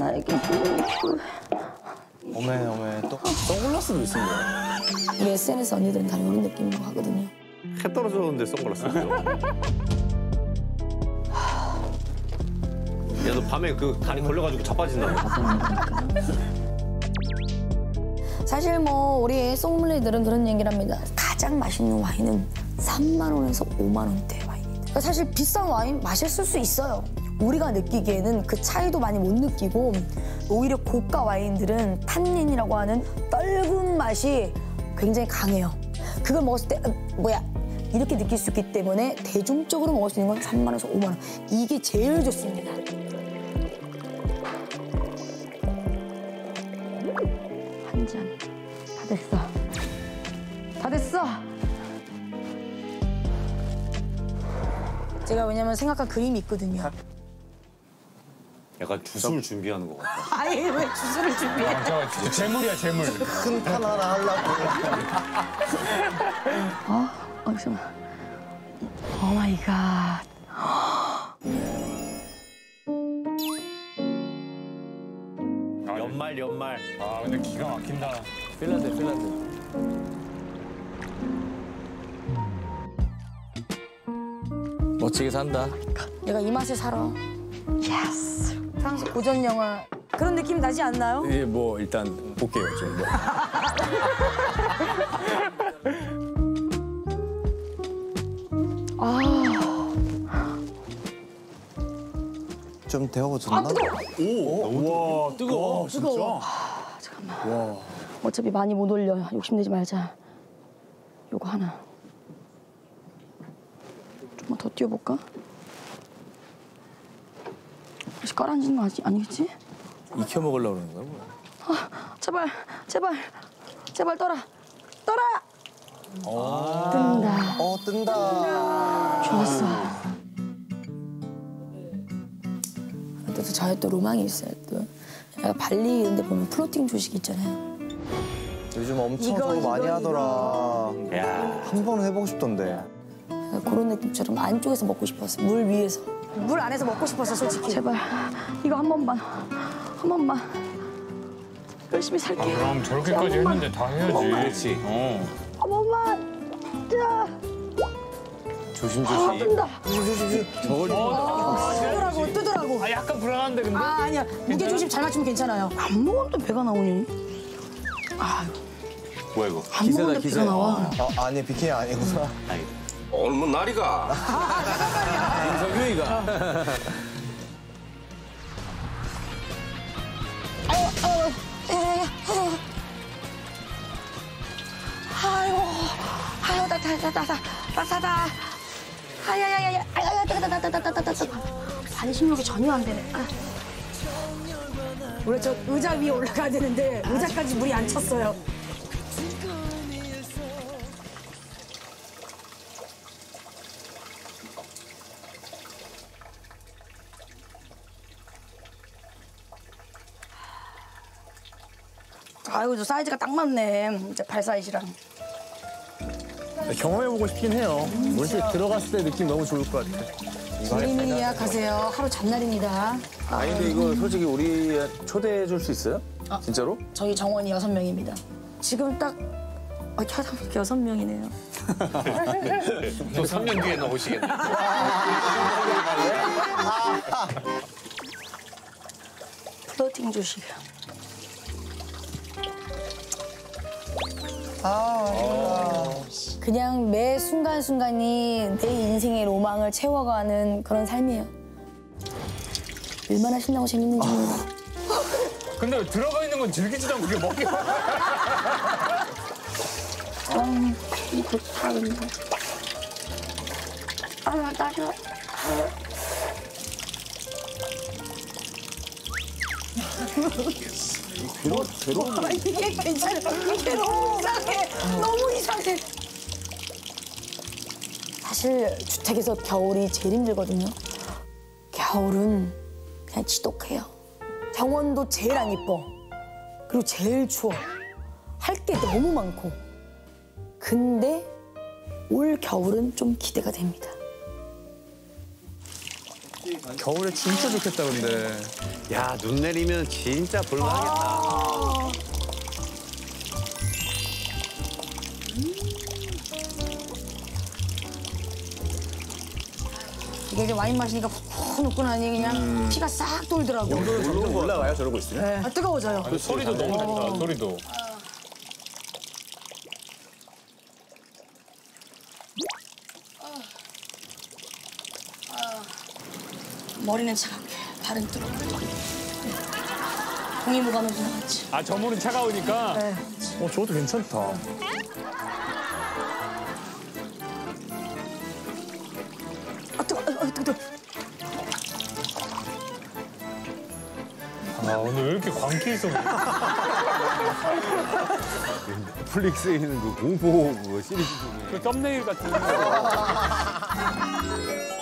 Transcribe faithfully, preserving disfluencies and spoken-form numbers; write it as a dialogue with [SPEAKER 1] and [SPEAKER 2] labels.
[SPEAKER 1] 나에게 힘을 주.
[SPEAKER 2] 어메 어메 또 선글라스도 있습니다.
[SPEAKER 1] 우리 에스엔에스 언니들은 다 이런 느낌으로 하거든요.
[SPEAKER 2] 해 떨어졌는데 선글라스 쓰죠. 야, 너 밤에 그 간이 걸려가지고 자빠진다.
[SPEAKER 1] 사실 뭐 우리 소믈리에들은 그런 얘기를 합니다. 가장 맛있는 와인은 삼만 원에서 오만 원대 와인이다. 그러니까 사실 비싼 와인 맛있을 수 있어요. 우리가 느끼기에는 그 차이도 많이 못 느끼고 오히려 고가 와인들은 탄닌이라고 하는 떫은 맛이 굉장히 강해요. 그걸 먹었을 때 뭐야 이렇게 느낄 수 있기 때문에 대중적으로 먹을 수 있는 건 삼만 원에서 오만 원. 이게 제일 좋습니다. 한 잔. 다 됐어. 다 됐어. 제가 왜냐면 생각한 그림이 있거든요.
[SPEAKER 2] 약간 주술 준비하는 것 같아.
[SPEAKER 1] 아니 왜 주술을 준비해?
[SPEAKER 3] 아, 저, 저 재물이야 재물.
[SPEAKER 2] 큰 판 하나 하려고.
[SPEAKER 1] 어? 어, 잠깐만. 오 마이 갓.
[SPEAKER 2] 연말 연말.
[SPEAKER 3] 아 근데 기가 막힌다.
[SPEAKER 2] 핀란드 핀란드. 멋지게 산다.
[SPEAKER 1] 내가 이 맛에 살아. 예스. 프랑스 고전 영화 그런 느낌 나지 않나요?
[SPEAKER 3] 예, 뭐 일단 볼게요 좀. 뭐.
[SPEAKER 1] 아.
[SPEAKER 4] 좀 데워졌나?
[SPEAKER 1] 아 뜨거워.
[SPEAKER 3] 오, 우와 뜨거워.
[SPEAKER 1] 뜨거워. 아, 잠깐만. 와. 어차피 많이 못 올려. 욕심내지 말자. 요거 하나. 좀만 더 띄워볼까? 혹시 깔아앉는 거 아니, 아니겠지?
[SPEAKER 2] 익혀 먹으려고 그러는 거야? 뭐야?
[SPEAKER 1] 아, 제발, 제발, 제발 떠라. 떠라!
[SPEAKER 2] 아
[SPEAKER 1] 뜬다.
[SPEAKER 4] 어 뜬다.
[SPEAKER 1] 좋았어. 또 저의 또 로망이 있어요. 또 약간 발리 이런 데 보면 플로팅 조식 있잖아요.
[SPEAKER 4] 요즘 엄청
[SPEAKER 1] 이거,
[SPEAKER 4] 저거
[SPEAKER 1] 이거,
[SPEAKER 4] 많이
[SPEAKER 1] 이거.
[SPEAKER 4] 하더라.
[SPEAKER 2] 야.
[SPEAKER 4] 한 번 해보고 싶던데.
[SPEAKER 1] 그런 느낌처럼 안쪽에서 먹고 싶었어. 물 위에서. 물 안에서 먹고 싶었어, 솔직히. 제발 이거 한 번만, 한 번만 열심히 살게.
[SPEAKER 3] 아, 그럼 저렇게까지 했는데 다 해야지.
[SPEAKER 2] 그렇지.
[SPEAKER 3] 어.
[SPEAKER 1] 한 번만. 자,
[SPEAKER 2] 조심조심.
[SPEAKER 1] 아, 뜬다.
[SPEAKER 2] 저걸
[SPEAKER 1] 아, 뜨더라고, 뜨더라고.
[SPEAKER 3] 아 약간 불안한데 근데.
[SPEAKER 1] 아, 아니야. 무게 조심 잘 맞추면 괜찮아요. 안 먹었는데 배가 나오니? 아,
[SPEAKER 2] 뭐야 이거?
[SPEAKER 1] 안
[SPEAKER 2] 기세다
[SPEAKER 1] 먹었는데
[SPEAKER 2] 기세.
[SPEAKER 1] 배가 나와.
[SPEAKER 4] 어 아니 비키니 아니구나.
[SPEAKER 5] 오늘 뭐 날이가?
[SPEAKER 2] 인석유이가.
[SPEAKER 1] 아유, 아유, 아유, 아유, 따따따따따, 따따따, 아야야야야, 아야야, 따따따따따따따. 반신욕이 전혀 안 되네. 아. 원래 저 의자 위에 올라가야 되는데 의자까지 물이 안 찼어요. 아이고, 저 사이즈가 딱 맞네. 이제 발 사이즈랑.
[SPEAKER 3] 경험해보고 싶긴 해요. 물실 들어갔을 때 느낌 너무 좋을 것 같아.
[SPEAKER 1] 미리미리 예약하세요. 하루 전날입니다.
[SPEAKER 2] 아니 근데 이거 솔직히 우리 초대해 줄 수 있어요? 진짜로?
[SPEAKER 1] 저희 정원이 여섯 명입니다. 지금 딱 아, 켜다보니까 여섯 명이네요.
[SPEAKER 2] 또 삼 년 뒤에 나오시겠네.
[SPEAKER 1] 플로팅 조식. 그냥 매 순간순간이 내 인생의 로망을 채워가는 그런 삶이에요. 얼마나 신나고 재밌는지 몰라.
[SPEAKER 3] 근데 들어가 있는 건 즐기지도 않고 그게 먹게.
[SPEAKER 1] 아, 좋다, 근데. 아, 나 싫어.
[SPEAKER 2] 괴로 괴로.
[SPEAKER 1] 아, 이게 괜찮아. 이게 너무 이상해. 너무 이상해. 사실 주택에서 겨울이 제일 힘들거든요. 겨울은 그냥 지독해요. 정원도 제일 안 이뻐. 그리고 제일 추워. 할 게 너무 많고. 근데 올 겨울은 좀 기대가 됩니다.
[SPEAKER 3] 겨울에 진짜 좋겠다 근데.
[SPEAKER 6] 야, 눈 내리면 진짜 볼만하겠다.
[SPEAKER 1] 이게 이제 와인 마시니까 푹 녹고나니 그냥 피가 싹 돌더라고.
[SPEAKER 3] 온도는 점점 올라가요 저러고 있으면.
[SPEAKER 1] 네. 아, 뜨거워져요.
[SPEAKER 7] 소리도 너무 좋다, 소리도.
[SPEAKER 1] 머리는 차갑게, 발은 뜨거워. 동의무감을 지나갔지.
[SPEAKER 7] 아, 저 물은 차가우니까.
[SPEAKER 1] 네.
[SPEAKER 3] 어 저것도 괜찮다.
[SPEAKER 1] 아, 뜨거워, 아, 뜨거워.
[SPEAKER 7] 아, 오늘 왜 이렇게 광기 있어?
[SPEAKER 6] 넷플릭스에 있는 그 공포 그 시리즈 중에.
[SPEAKER 7] 그 썸네일 같은 거.